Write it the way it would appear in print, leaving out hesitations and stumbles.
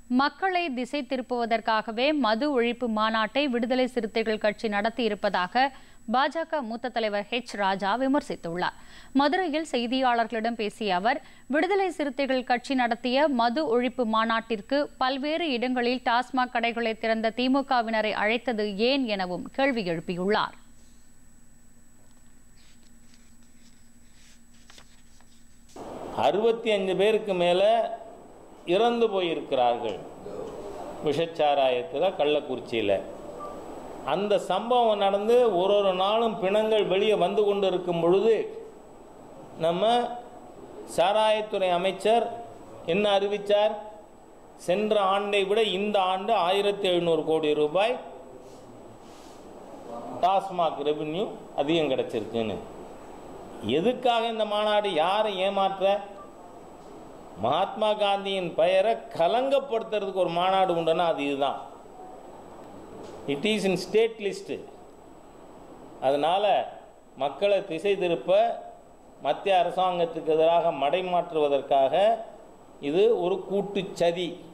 மக்களை திசை திருப்புவதற்காகவே மது ஒழிப்பு மாநாட்டை விடுதலை சிறுத்தைகள் கட்சி நடத்தியிருப்பதாக பாஜக மூத்த தலைவர் ராஜா விமர்சித்துள்ளார். மதுரையில் செய்தியாளர்களிடம் பேசிய அவர், விடுதலை சிறுத்தைகள் கட்சி நடத்திய மது ஒழிப்பு மாநாட்டிற்கு பல்வேறு இடங்களில் டாஸ்மாக் கடைகளை திறந்த திமுகவினரை அழைத்தது ஏன் எனவும் கேள்வி எழுப்பியுள்ளார். பேருக்கு மேல இறந்து போயிருக்கிறார்கள் விஷச்சாராயத்தில், கள்ளக்குறிச்சியில். அந்த சம்பவம் நடந்து ஒரு நாளும் பிணங்கள் வெளியே வந்து கொண்டு இருக்கும் பொழுது நம்ம சாராயத்துறை அமைச்சர் என்ன அறிவித்தார்? சென்ற ஆண்டை விட இந்த ஆண்டு 1700 கோடி ரூபாய் டாஸ்மாக் ரெவென்யூ அதிகம் கிடைச்சிருக்குன்னு. எதுக்காக இந்த மாநாடு? யாரை ஏமாற்ற? மகாத்மா காந்தியின் பெயரை கலங்கப்படுத்துறதுக்கு ஒரு மாநாடு உண்டுன்னா அது இதுதான். It is in state list. அதனால மக்களை திசை திருப்ப, மத்திய அரசாங்கத்துக்கு எதிராக மடைமாற்றுவதற்காக இது ஒரு கூட்டு சதி.